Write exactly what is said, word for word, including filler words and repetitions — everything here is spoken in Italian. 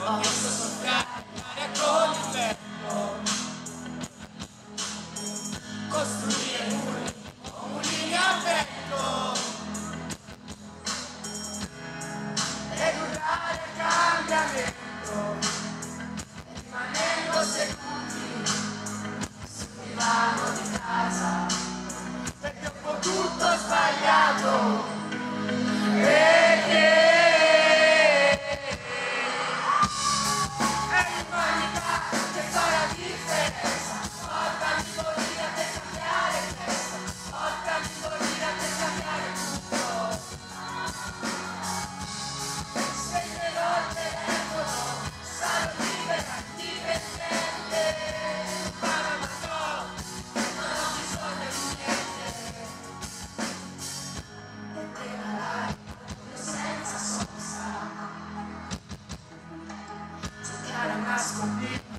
posso toccare l'aria con il vento, costruire muri o mulini a vento ed urlare il cambiamento, rimanendo seduti sul divano di casa perché ho potuto sbagliato. Nascondere